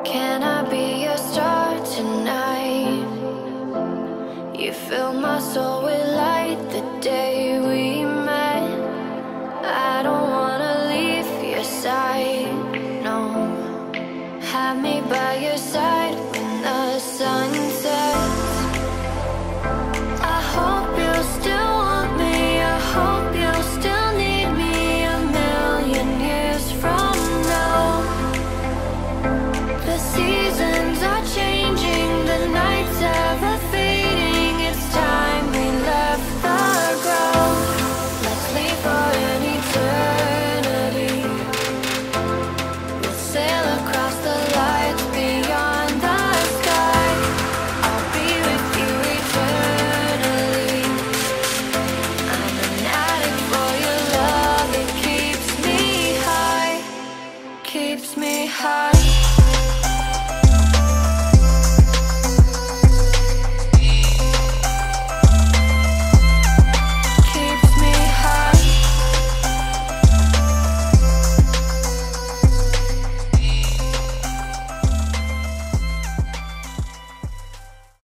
Can I be your star tonight? You fill my soul with light the day we met. I don't wanna leave your side, no. Have me by your side when the sun